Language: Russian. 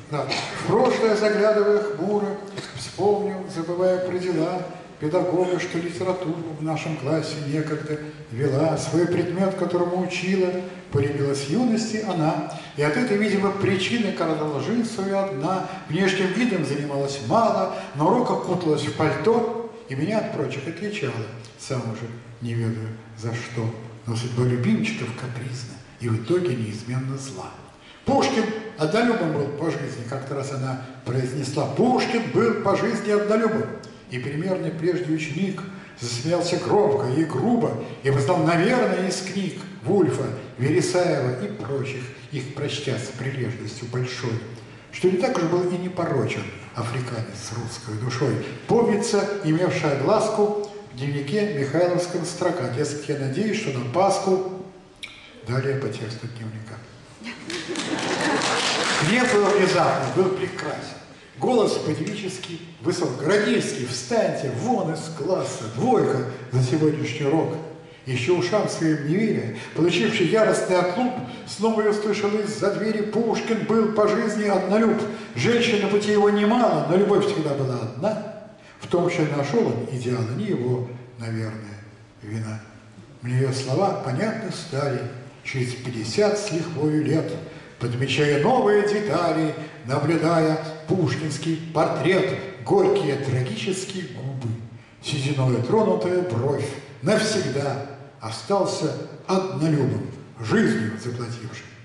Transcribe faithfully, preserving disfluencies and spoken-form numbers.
Да. В прошлое заглядывая хмуро, вспомнил, забывая про дела, педагога, что литературу в нашем классе некогда вела, свой предмет, которому учила, полюбилась юности она, и от этой, видимо, причины коротала жизнь свою одна, внешним видом занималась мало, на уроках куталась в пальто и меня от прочих отличала, сам уже не ведаю за что, но судьба любимчиков капризна и в итоге неизменно зла. Пушкин однолюбом был по жизни, как-то раз она произнесла, Пушкин был по жизни однолюбом. И примерный прежде ученик засмеялся громко и грубо и воздал, наверное, из книг Вульфа, Вересаева и прочих, их прочтя с прилежностью большой, что не так уж был и не порочен африканец с русской душой. Помнится, имевшая глазку в дневнике Михайловском строка. Дескать, я надеюсь, что на Пасху далее по тексту дневника. Гнев его внезапно был прекрасен. Голос по-девический высок. Городецкий, встаньте, вон из класса, двойка за сегодняшний урок. Еще ушам своим не веря, получивший яростный отлуп, снова я услышал из-за двери, Пушкин был по жизни однолюб. Женщин на пути его немало, но любовь всегда была одна. В том, что нашел он идеал, не его, наверное, вина. Мне ее слова понятны стали через пятьдесят с лихвою лет, подмечая новые детали, наблюдая пушкинский портрет, горькие трагические губы, сединою тронутая бровь, навсегда остался однолюбом, жизнью заплатившим.